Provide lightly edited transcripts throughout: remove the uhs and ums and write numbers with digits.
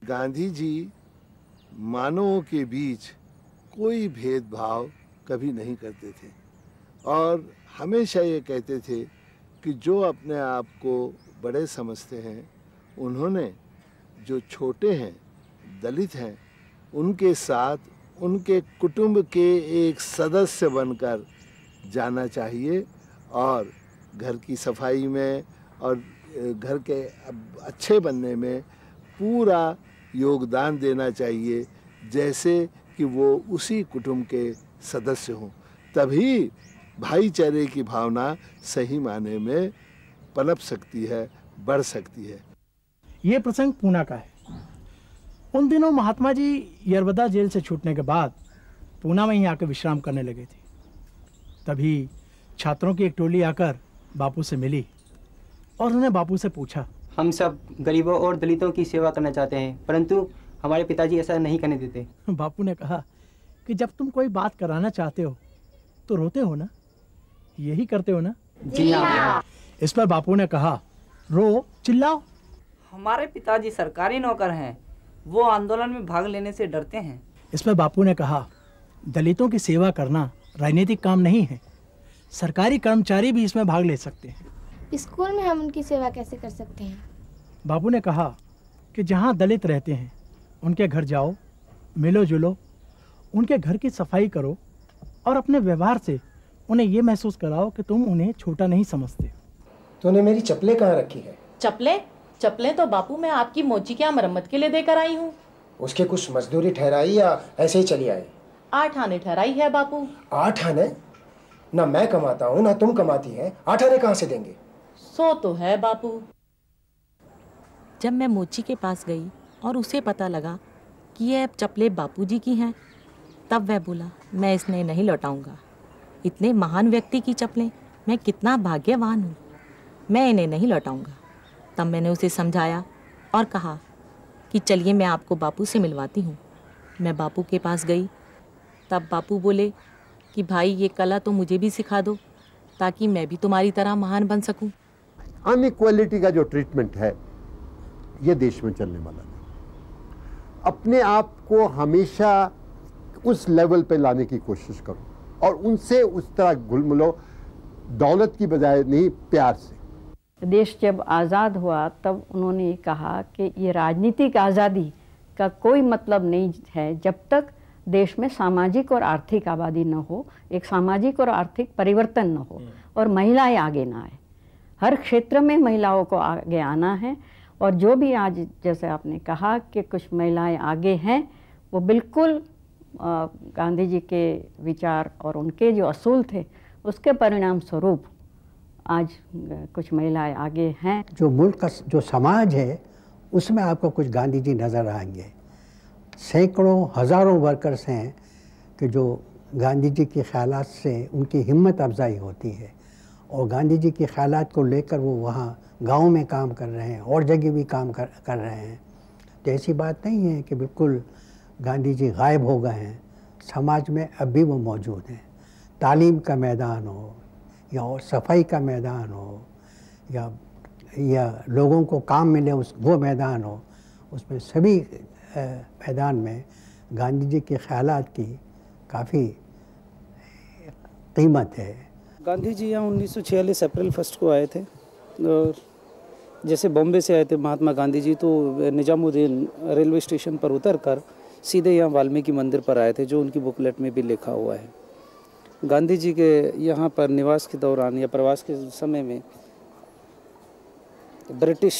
गांधी जी मानवों के बीच कोई भेदभाव कभी नहीं करते थे और हमेशा ये कहते थे कि जो अपने आप को बड़े समझते हैं उन्होंने जो छोटे हैं, दलित हैं, उनके साथ उनके कुटुंब के एक सदस्य बनकर जाना चाहिए और घर की सफाई में और घर के अच्छे बनने में पूरा योगदान देना चाहिए, जैसे कि वो उसी कुटुंब के सदस्य हों। तभी भाईचारे की भावना सही माने में पनप सकती है, बढ़ सकती है। ये प्रसंग पूना का है। उन दिनों महात्मा जी यरवदा जेल से छूटने के बाद पूना में ही आकर विश्राम करने लगे थे। तभी छात्रों की एक टोली आकर बापू से मिली और उन्होंने बापू से पूछा, हम सब गरीबों और दलितों की सेवा करना चाहते हैं, परंतु हमारे पिताजी ऐसा नहीं करने देते। बापू ने कहा कि जब तुम कोई बात कराना चाहते हो तो रोते हो ना, यही करते हो ना? जी हाँ। इस पर बापू ने कहा, रो, चिल्लाओ। हमारे पिताजी सरकारी नौकर हैं, वो आंदोलन में भाग लेने से डरते हैं। इस पर बापू ने कहा, दलितों की सेवा करना राजनीतिक काम नहीं है, सरकारी कर्मचारी भी इसमें भाग ले सकते हैं। स्कूल में हम उनकी सेवा कैसे कर सकते हैं? बापू ने कहा कि जहाँ दलित रहते हैं उनके घर जाओ, मिलो जुलो, उनके घर की सफाई करो और अपने व्यवहार से उन्हें ये महसूस कराओ कि तुम उन्हें छोटा नहीं समझते। तूने मेरी चप्पलें कहाँ रखी है? चप्पलें तो बापू मैं आपकी मोची की मरम्मत के लिए देकर आई हूँ। उसके कुछ मजदूरी ठहराई या ऐसे ही चली आई? 8 आने ठहराई है बापू। 8 आने? ना मैं कमाता हूँ ना तुम कमाती है, 8 आने कहाँ से देंगे? 100 तो है बापू। जब मैं मोची के पास गई और उसे पता लगा कि ये चप्पलें बापूजी की हैं, तब वह बोला, मैं इसने नहीं लौटाऊंगा। इतने महान व्यक्ति की चप्पलें, मैं कितना भाग्यवान हूँ, मैं इन्हें नहीं लौटाऊंगा। तब मैंने उसे समझाया और कहा कि चलिए मैं आपको बापू से मिलवाती हूँ। मैं बापू के पास गई, तब बापू बोले कि भाई ये कला तो मुझे भी सिखा दो ताकि मैं भी तुम्हारी तरह महान बन सकूं। अनइक्वालिटी का जो ट्रीटमेंट है ये देश में चलने वाला नहीं। अपने आप को हमेशा उस लेवल पे लाने की कोशिश करो और उनसे उस तरह घुल मिलो, दौलत की बजाय नहीं, प्यार से। देश जब आज़ाद हुआ तब उन्होंने कहा कि ये राजनीतिक आज़ादी का कोई मतलब नहीं है जब तक देश में सामाजिक और आर्थिक आबादी न हो, एक सामाजिक और आर्थिक परिवर्तन न हो और महिलाएं आगे ना आए। हर क्षेत्र में महिलाओं को आगे आना है और जो भी आज जैसे आपने कहा कि कुछ महिलाएं आगे हैं, वो बिल्कुल गांधी जी के विचार और उनके जो असूल थे उसके परिणाम स्वरूप आज कुछ महिलाएं आगे हैं। जो मुल्क का जो समाज है उसमें आपको कुछ गांधी जी नज़र आएंगे। सैकड़ों हज़ारों वर्कर्स हैं कि जो गांधी जी के ख़यालात से उनकी हिम्मत अफजाई होती है और गांधी जी के ख़यालात को लेकर वो वहाँ गांव में काम कर रहे हैं और जगह भी काम कर रहे हैं। तो ऐसी बात नहीं है कि बिल्कुल गांधी जी गायब हो गए हैं, समाज में अब भी वो मौजूद हैं। तालीम का मैदान हो या और सफाई का मैदान हो या लोगों को काम मिले वो मैदान हो, उसमें सभी मैदान में गांधी जी के ख़यालात की काफ़ी कीमत है। गांधी जी यहाँ 1946 अप्रैल 1 को आए थे और जैसे बॉम्बे से आए थे महात्मा गांधी जी, तो निजामुद्दीन रेलवे स्टेशन पर उतरकर सीधे यहाँ वाल्मीकि मंदिर पर आए थे, जो उनकी बुकलेट में भी लिखा हुआ है। गांधी जी के यहाँ पर निवास के दौरान या प्रवास के समय में ब्रिटिश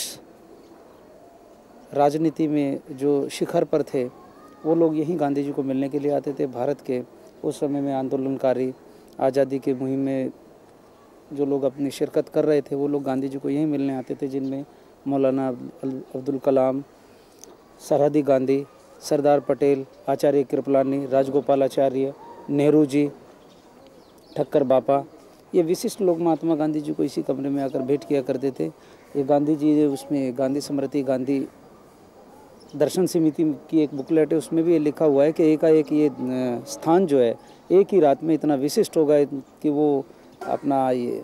राजनीति में जो शिखर पर थे वो लोग यहीं गांधी जी को मिलने के लिए आते थे। भारत के उस समय में आंदोलनकारी, आज़ादी के मुहिम में जो लोग अपनी शिरकत कर रहे थे वो लोग गांधी जी को यहीं मिलने आते थे, जिनमें मौलाना अब्दुल कलाम, सरहदी गांधी, सरदार पटेल, आचार्य कृपलानी, राजगोपालाचार्य, नेहरू जी, ठक्कर बापा, ये विशिष्ट लोग महात्मा गांधी जी को इसी कमरे में आकर भेंट किया करते थे। ये गांधी जी उसमें गांधी स्मृति, गांधी दर्शन समिति की एक बुकलेट है, उसमें भी ये लिखा हुआ है कि एकाएक ये स्थान जो है एक ही रात में इतना विशिष्ट होगा कि वो अपना ये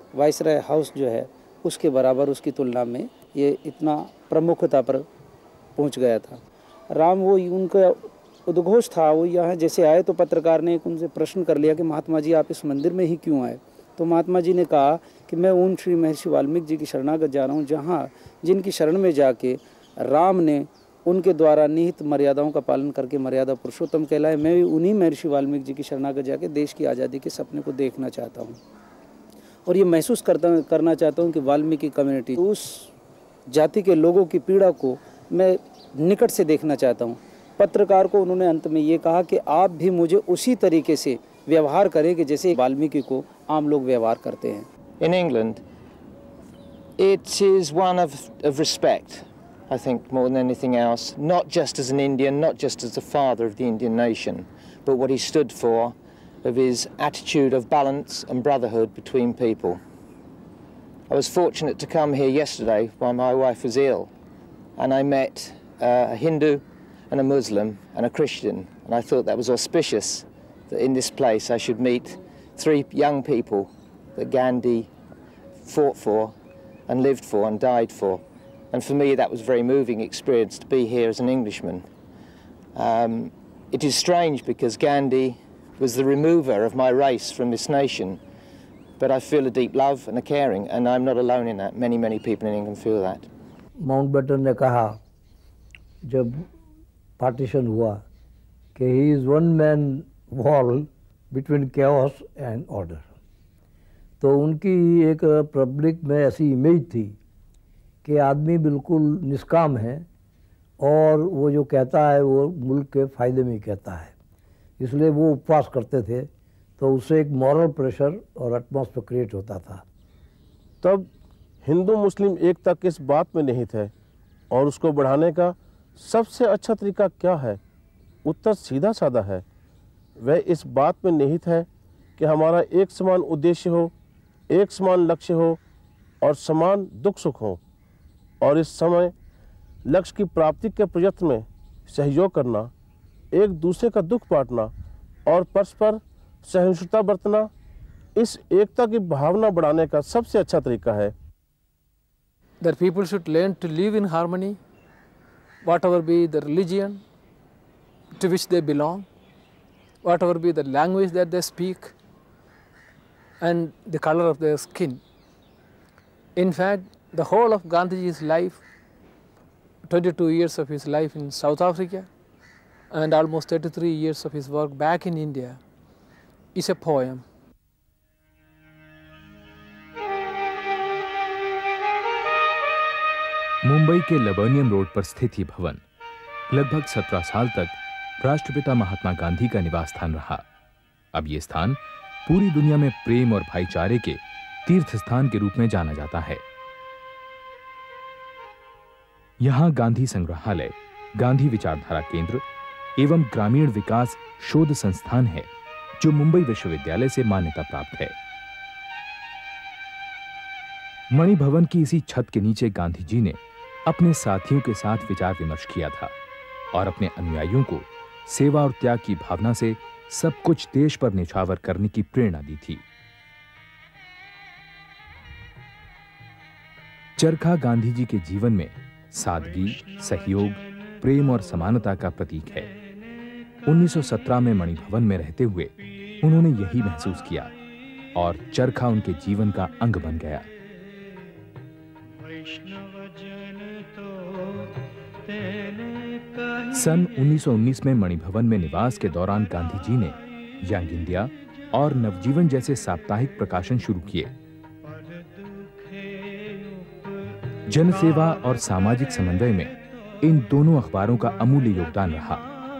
वाइसराय हाउस जो है उसके बराबर, उसकी तुलना में ये इतना प्रमुखता पर पहुंच गया था। राम वो उनका उद्घोष था। वो यहाँ जैसे आए तो पत्रकार ने उनसे प्रश्न कर लिया कि महात्मा जी आप इस मंदिर में ही क्यों आए। तो महात्मा जी ने कहा कि मैं उन श्री महर्षि वाल्मीकि जी की शरणागत जा रहा हूँ, जहाँ जिनकी शरण में जाके राम ने उनके द्वारा निहित मर्यादाओं का पालन करके मर्यादा पुरुषोत्तम कहलाए। मैं भी उन्हीं महर्षि वाल्मीकि जी की शरणागत जाके देश की आज़ादी के सपने को देखना चाहता हूँ और ये महसूस करना चाहता हूँ कि वाल्मीकि कम्युनिटी, उस जाति के लोगों की पीड़ा को मैं निकट से देखना चाहता हूँ। पत्रकार को उन्होंने अंत में ये कहा कि आप भी मुझे उसी तरीके से व्यवहार करें कि जैसे वाल्मीकि को आम लोग व्यवहार करते हैं। In England, it is one of respect, I think, more than anything else, not just as an Indian, not just as the father of the Indian nation, but what he stood for, of his attitude of balance and brotherhood between people. I was fortunate to come here yesterday while my wife was ill, and I met a Hindu and a Muslim and a Christian, and I thought that was auspicious that in this place I should meet three young people that Gandhi fought for and lived for and died for. And for me that was a very moving experience to be here as an Englishman. It is strange because Gandhi was the remover of my race from this nation, but I feel a deep love and a caring, and I'm not alone in that. Many, many people in England feel that. Mountbatten ने कहा जब partition हुआ कि he is one man wall between chaos and order. तो उनकी एक public में ऐसी इमेज थी कि आदमी बिल्कुल निष्काम है और वो जो कहता है वो मुल्क के फ़ायदे में कहता है, इसलिए वो उपवास करते थे। तो उससे एक मॉरल प्रेशर और एटमॉस्फेयर क्रिएट होता था। तब हिंदू मुस्लिम एकता किस बात में निहित है और उसको बढ़ाने का सबसे अच्छा तरीका क्या है? उत्तर सीधा साधा है, वह इस बात में निहित है कि हमारा एक समान उद्देश्य हो, एक समान लक्ष्य हो और समान दुख सुख हो, और इस समय लक्ष्य की प्राप्ति के प्रयत्न में सहयोग करना, एक दूसरे का दुख बांटना और परस्पर सहिष्णुता बरतना इस एकता की भावना बढ़ाने का सबसे अच्छा तरीका है। That people should learn to live in harmony, whatever be the religion to which they belong, whatever be the language that they speak, and the color of their skin. In fact, the whole of Gandhiji's life, 22 years of his life in South Africa and almost 33 years of his work back in India, is a poem. Mumbai के लबर्नियम road पर स्थित ये भवन लगभग 17 साल तक राष्ट्रपिता महात्मा गांधी का निवास स्थान रहा। अब ये स्थान पूरी दुनिया में प्रेम और भाईचारे के तीर्थ स्थान के रूप में जाना जाता है। यहां गांधी संग्रहालय, गांधी विचारधारा केंद्र एवं ग्रामीण विकास शोध संस्थान है, जो मुंबई विश्वविद्यालय से मान्यता प्राप्त है। मणि भवन की इसी छत के नीचे गांधी जी ने अपने साथियों के साथ विचार विमर्श किया था और अपने अनुयायियों को सेवा और त्याग की भावना से सब कुछ देश पर न्यौछावर करने की प्रेरणा दी थी। चरखा गांधी जी के जीवन में सादगी, सहयोग, प्रेम और समानता का प्रतीक है। 1917 में मणि भवन में रहते हुए उन्होंने यही महसूस किया और चरखा उनके जीवन का अंग बन गया। सन 1919 में मणि भवन में निवास के दौरान गांधी जी ने यंग इंडिया और नवजीवन जैसे साप्ताहिक प्रकाशन शुरू किए। जनसेवा और सामाजिक समन्वय में इन दोनों अखबारों का अमूल्य योगदान रहा।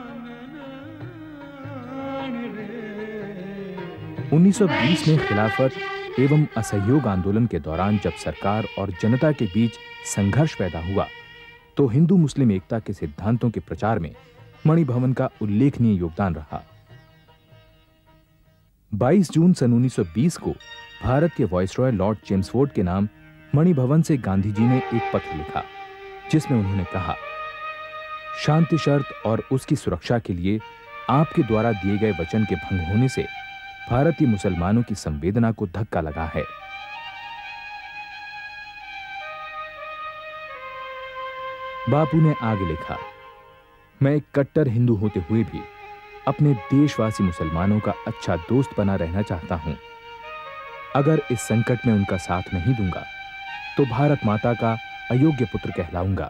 1920 में खिलाफत एवं असहयोग आंदोलन के दौरान जब सरकार और जनता के बीच संघर्ष पैदा हुआ, तो हिंदू मुस्लिम एकता के सिद्धांतों के प्रचार में मणि भवन का उल्लेखनीय योगदान रहा। 22 जून सन 1920 को भारत के वायसरॉय लॉर्ड चेम्सफोर्ड के नाम मणि भवन से गांधी जी ने एक पत्र लिखा, जिसमें उन्होंने कहा, शांति शर्त और उसकी सुरक्षा के लिए आपके द्वारा दिए गए वचन के भंग होने से भारतीय मुसलमानों की संवेदना को धक्का लगा है। बापू ने आगे लिखा, मैं एक कट्टर हिंदू होते हुए भी अपने देशवासी मुसलमानों का अच्छा दोस्त बना रहना चाहता हूं। अगर इस संकट में उनका साथ नहीं दूंगा तो भारत माता का अयोग्य पुत्र कहलाऊंगा।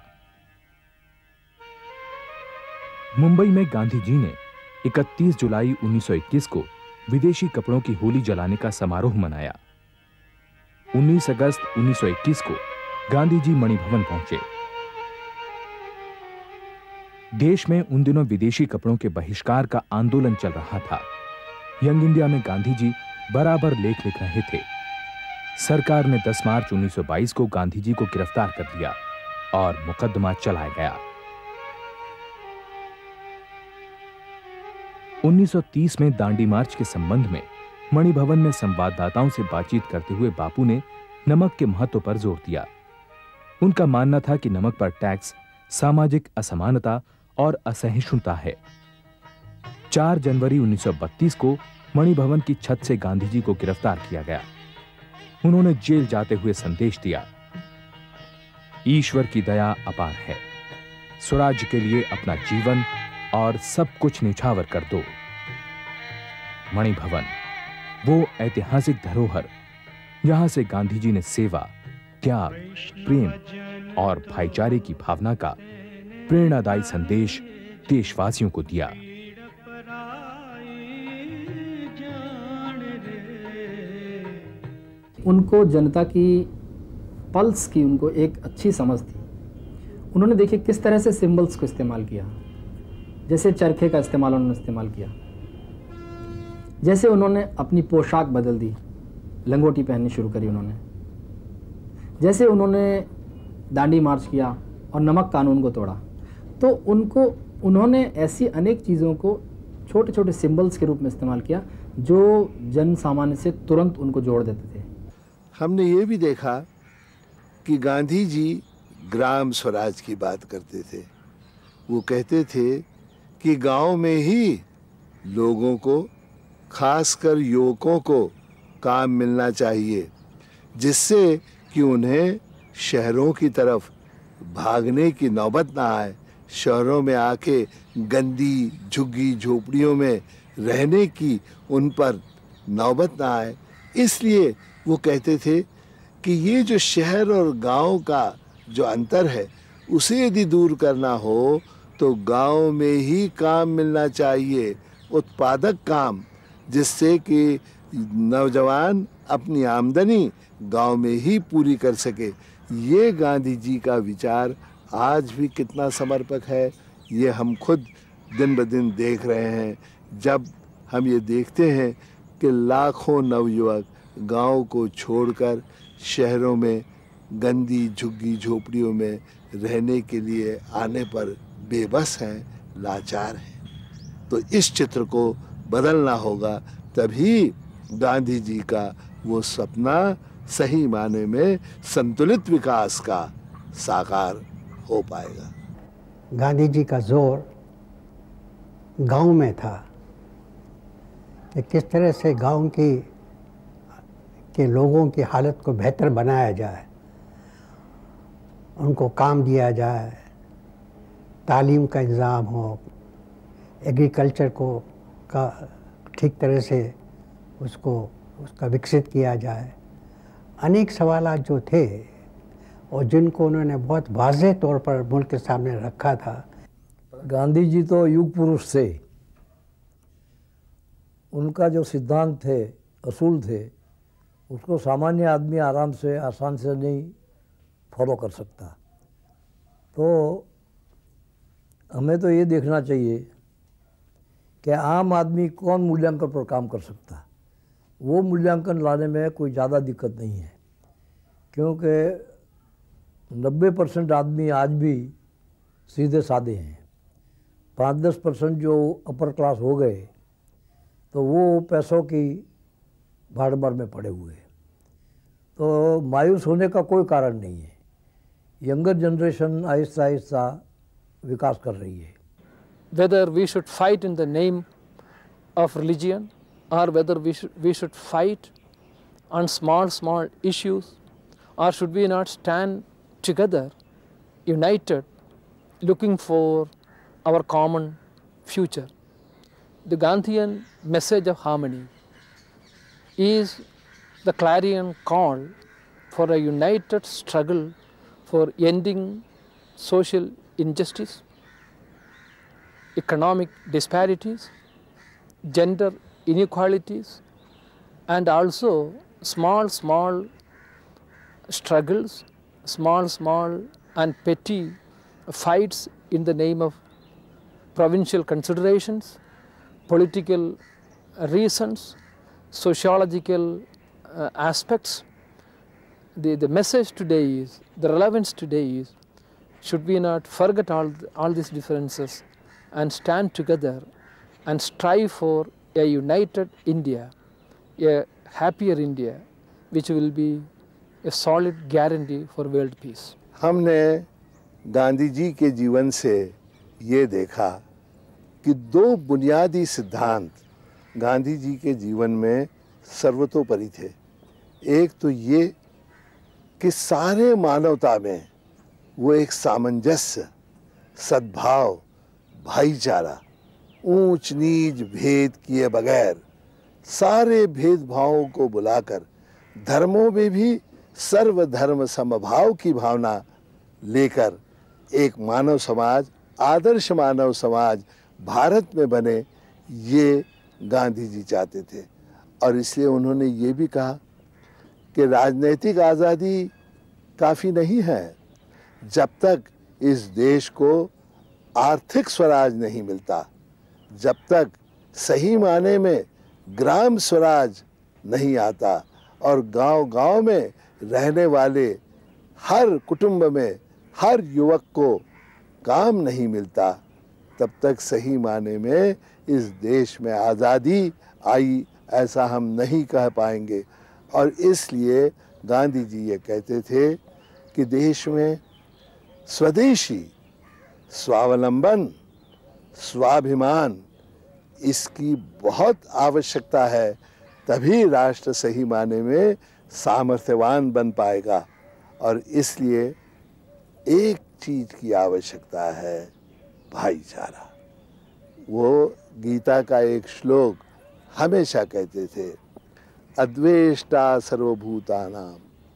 मुंबई में गांधी जी ने 31 जुलाई 1921 को विदेशी कपड़ों की होली जलाने का समारोह मनाया। 19 अगस्त 1921 को गांधी जी मणिभवन पहुंचे। देश में उन दिनों विदेशी कपड़ों के बहिष्कार का आंदोलन चल रहा था। यंग इंडिया में गांधी जी बराबर लेख लिख रहे थे। सरकार ने 10 मार्च 1922 को गांधी जी को गिरफ्तार कर लिया और मुकदमा चलाया गया। 1930 में दांडी मार्च के संबंध में मणिभवन में संवाददाताओं से बातचीत करते हुए बापू ने नमक के महत्व पर जोर दिया। उनका मानना था कि नमक पर टैक्स सामाजिक असमानता और असहिष्णुता है। 4 जनवरी 1932 को मणिभवन की छत से गांधी जी को गिरफ्तार किया गया। उन्होंने जेल जाते हुए संदेश दिया, ईश्वर की दया अपार है, स्वराज्य के लिए अपना जीवन और सब कुछ न्यौछावर कर दो। मणिभवन, वो ऐतिहासिक धरोहर जहां से गांधी जी ने सेवा, त्याग, प्रेम और भाईचारे की भावना का प्रेरणादायी संदेश देशवासियों को दिया। उनको जनता की पल्स की उनको एक अच्छी समझ थी। उन्होंने देखिए किस तरह से सिंबल्स को इस्तेमाल किया, जैसे चरखे का इस्तेमाल उन्होंने इस्तेमाल किया, जैसे उन्होंने अपनी पोशाक बदल दी, लंगोटी पहननी शुरू करी उन्होंने, जैसे उन्होंने दांडी मार्च किया और नमक कानून को तोड़ा। तो उन्होंने ऐसी अनेक चीज़ों को छोटे छोटे सिंबल्स के रूप में इस्तेमाल किया जो जन सामान्य से तुरंत उनको जोड़ देते थे। हमने ये भी देखा कि गांधी जी ग्राम स्वराज की बात करते थे। वो कहते थे कि गांव में ही लोगों को, खासकर युवकों को काम मिलना चाहिए, जिससे कि उन्हें शहरों की तरफ भागने की नौबत ना आए, शहरों में आके गंदी झुग्गी झोपड़ियों में रहने की उन पर नौबत ना आए। इसलिए वो कहते थे कि ये जो शहर और गांव का जो अंतर है उसे यदि दूर करना हो तो गांव में ही काम मिलना चाहिए, उत्पादक काम, जिससे कि नौजवान अपनी आमदनी गांव में ही पूरी कर सके। ये गांधी जी का विचार आज भी कितना समर्पक है, ये हम खुद दिन ब दिन देख रहे हैं। जब हम ये देखते हैं कि लाखों नवयुवक गांव को छोड़कर शहरों में गंदी झुग्गी झोपड़ियों में रहने के लिए आने पर बेबस हैं, लाचार हैं, तो इस चित्र को बदलना होगा, तभी गांधी जी का वो सपना सही माने में संतुलित विकास का साकार हो पाएगा। गांधी जी का जोर गांव में था कि किस तरह से गांव के लोगों की हालत को बेहतर बनाया जाए, उनको काम दिया जाए, तालीम का इंतज़ाम हो, एग्रीकल्चर का ठीक तरह से उसका विकसित किया जाए। अनेक सवालात जो थे और जिनको उन्होंने बहुत वाज़ेह तौर पर मुल्क के सामने रखा था। गांधी जी तो युग पुरुष थे, उनका जो सिद्धांत थे, असूल थे, उसको सामान्य आदमी आराम से, आसान से नहीं फॉलो कर सकता। तो हमें तो ये देखना चाहिए कि आम आदमी कौन मूल्यांकन पर काम कर सकता, वो मूल्यांकन लाने में कोई ज़्यादा दिक्कत नहीं है, क्योंकि 90% आदमी आज भी सीधे साधे हैं। 5-10% जो अपर क्लास हो गए तो वो पैसों की भाड़ में पड़े हुए हैं। तो मायूस होने का कोई कारण नहीं है। यंगर जनरेशन आहिस्ता आहिस्ता विकास कर रही है। Whether we should fight in the name of religion or whether we should fight on small issues, or should we not stand together, united looking for our common future. The Gandhian message of harmony is the clarion call for a united struggle for ending social injustice, economic disparities, gender inequalities, and also small struggles, small and petty fights in the name of provincial considerations, political reasons, sociological aspects. The message today is, the relevance today is, should we not forget all these differences and stand together and strive for a united India, a happier India, which will be a solid guarantee for world peace. हमने गांधी जी के जीवन से ये देखा कि दो बुनियादी सिद्धांत गांधी जी के जीवन में सर्वतोपरि थे। एक तो ये कि सारे मानवता में वो एक सामंजस्य, सद्भाव, भाईचारा, ऊंच नीच भेद किए बगैर सारे भेदभावों को बुलाकर धर्मों में भी सर्वधर्म समभाव की भावना लेकर एक मानव समाज, आदर्श मानव समाज भारत में बने, ये गांधी जी चाहते थे। और इसलिए उन्होंने ये भी कहा कि राजनीतिक आज़ादी काफ़ी नहीं है जब तक इस देश को आर्थिक स्वराज नहीं मिलता, जब तक सही माने में ग्राम स्वराज नहीं आता और गांव-गांव में रहने वाले हर कुटुंब में हर युवक को काम नहीं मिलता, तब तक सही माने में इस देश में आज़ादी आई ऐसा हम नहीं कह पाएंगे। और इसलिए गांधी जी ये कहते थे कि देश में स्वदेशी, स्वावलंबन, स्वाभिमान, इसकी बहुत आवश्यकता है, तभी राष्ट्र सही माने में सामर्थ्यवान बन पाएगा। और इसलिए एक चीज की आवश्यकता है, भाईचारा। वो गीता का एक श्लोक हमेशा कहते थे, अद्वेष्टा सर्वभूतानां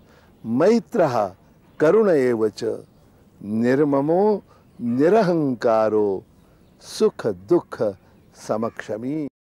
मैत्रः करुण एव च निर्ममो निरहंकारो सुख दुख समक्षमी।